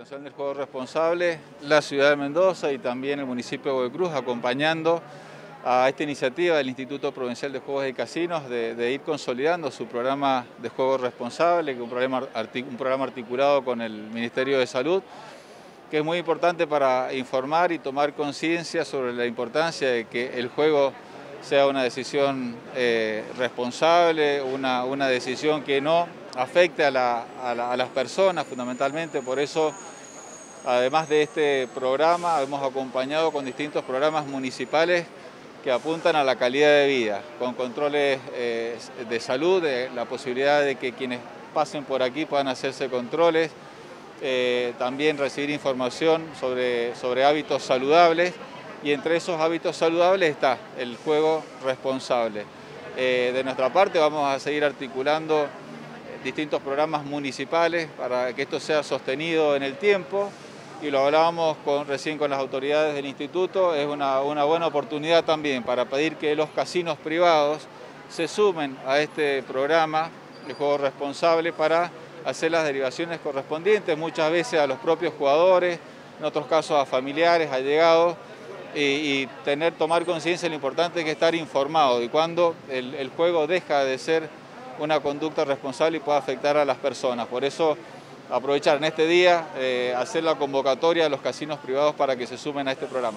Internacional del Juego Responsable, la ciudad de Mendoza y también el municipio de Godoy Cruz acompañando a esta iniciativa del Instituto Provincial de Juegos y Casinos de ir consolidando su programa de juego responsable, que es un programa articulado con el Ministerio de Salud, que es muy importante para informar y tomar conciencia sobre la importancia de que el juego sea una decisión responsable, una decisión que no afecte a las personas fundamentalmente. Por eso, además de este programa, hemos acompañado con distintos programas municipales que apuntan a la calidad de vida, con controles de salud, de la posibilidad de que quienes pasen por aquí puedan hacerse controles, también recibir información sobre hábitos saludables, y entre esos hábitos saludables está el juego responsable. De nuestra parte vamos a seguir articulando distintos programas municipales para que esto sea sostenido en el tiempo, y lo hablábamos recién con las autoridades del instituto. Es una buena oportunidad también para pedir que los casinos privados se sumen a este programa de juego responsable para hacer las derivaciones correspondientes, muchas veces a los propios jugadores, en otros casos a familiares, allegados, y tomar conciencia de lo importante que es estar informado de cuando el juego deja de ser una conducta responsable y puede afectar a las personas. Por eso, aprovechar en este día, hacer la convocatoria a los casinos privados para que se sumen a este programa.